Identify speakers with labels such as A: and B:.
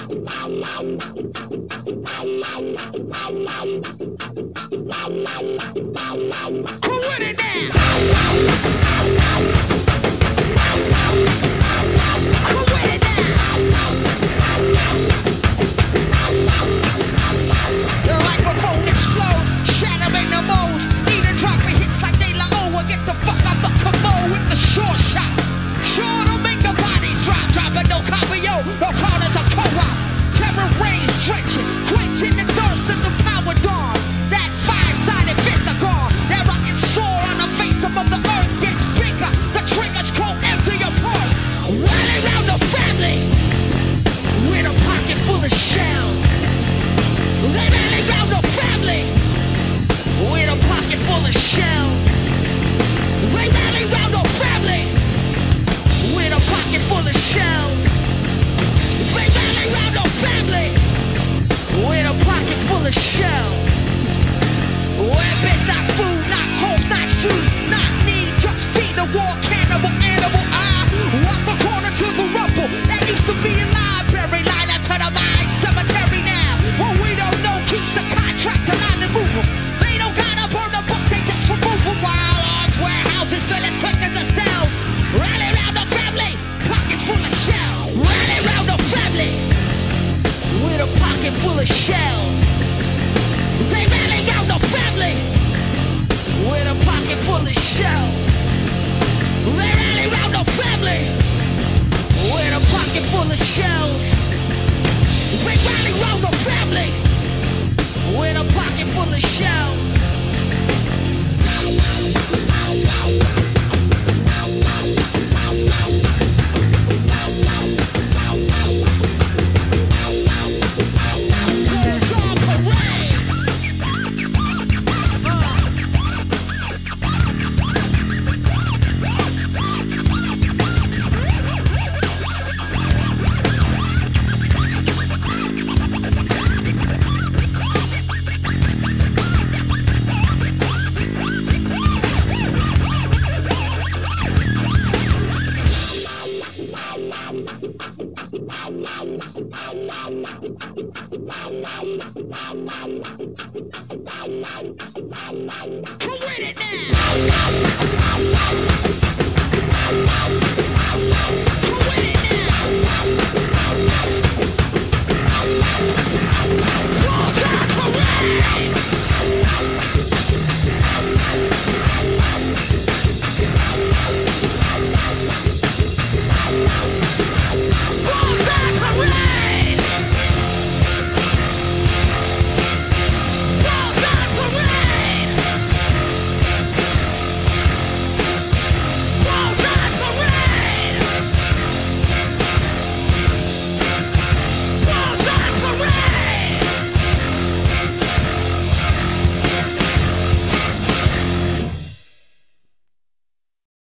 A: Come with it now. Come with it now. The microphone explodes, shattering the mold. Even dropping hits like they like, oh, get the fuck off the commode with the short shot. Sure to make the bodies drop, dropping no copy, yo, no corners of co-op. Terror reigns, drenchin, quenchin the thirst of the power dawn. That five-sided fist-a-gon, that rocket sword on the face of the earth gets bigger. The triggers go empty apart. Rally round the family with a pocket full of shells. They rally round the family with a pocket full of shells. They rally round the family with a pocket full of shells. They rally round the family with a pocket full of shells. Weapons, not food, not hope, not shoes, not need, just feed the war, cannibal, animal. I walk the corner to the rubble that used to be a library, line up to the mine cemetery now. What we don't know keeps the contract alive and move 'em. They don't gotta burn the book, they just remove 'em. While arms, warehouses fill as quick as the cells. Rally round the family, pockets full of shells. Rally round the family with a pocket full of shells. They rally round the family with a pocket full of shells. They rally round the family with a pocket full of shells. They rally round the family with a pocket full of shells. Come with it now.